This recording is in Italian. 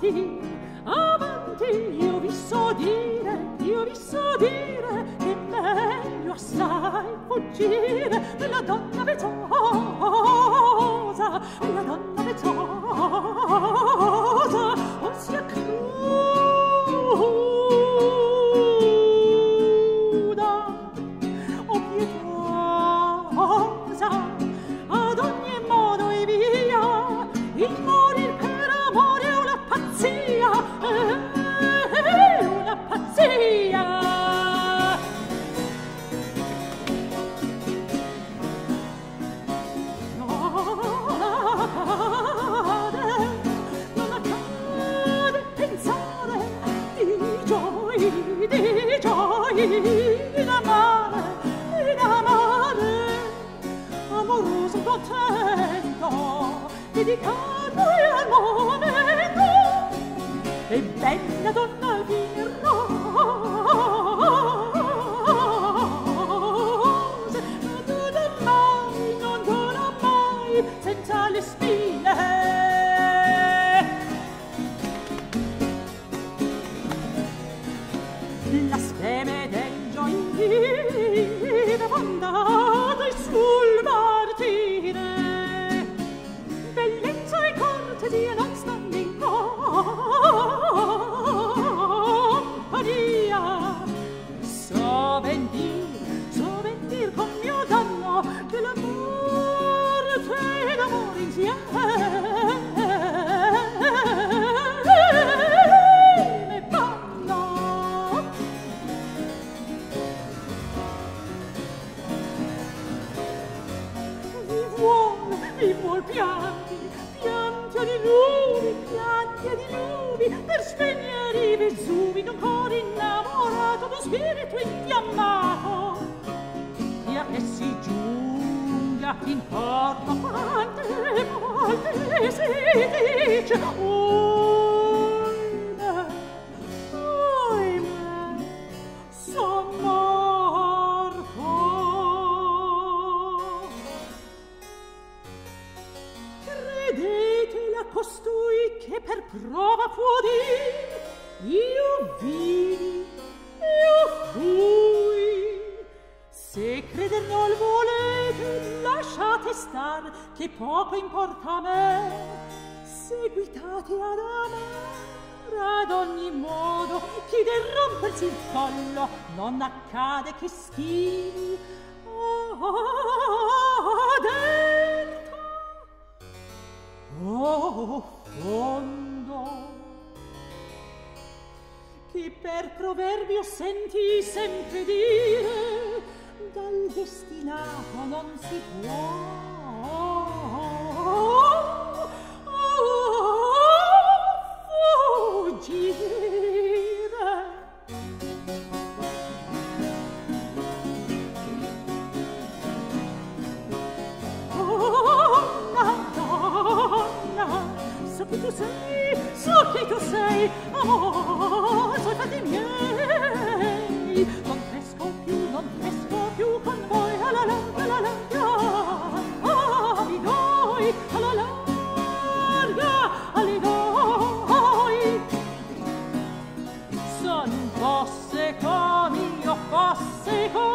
avanti, io vi so dire che è meglio assai fuggire della donna vezzosa, della donna vezzosa, o sia cruda o pietosa, ad ogni modo e via, il morir per amore è una pazzia, una pazzia. Non accade pensare di gioie in amare, amoroso contento, dedicato al momento, e bella donna di rose, non dona mai senza le spine. La speme del gioire andate sul martire, bellezza e cortesia non stanno in compagnia. So ben dir con mio danno che la morte e l'amore insieme mi vuol pianti a diluvi, per spegnere i Vesuvi d'un cor innamorato, d'un spirito infiammato, che a me si giunga in corpo quante volte si dice oimè, son morto. Credetela costui che per prova può dir io vidi, io fui. Se creder non volete lasciate star, che poco importa a me, seguitate ad amare ad ogni modo, chi del rompersi il collo non accade che schivi dentro fondo. Chi per proverbio senti sempre dire dal destinato non si può fuggire. So che tu sei, amor, sono fatti miei. Non cresco più con voi, alla larga, ali noi, alla larga, ali noi. Son fosse come io fosse come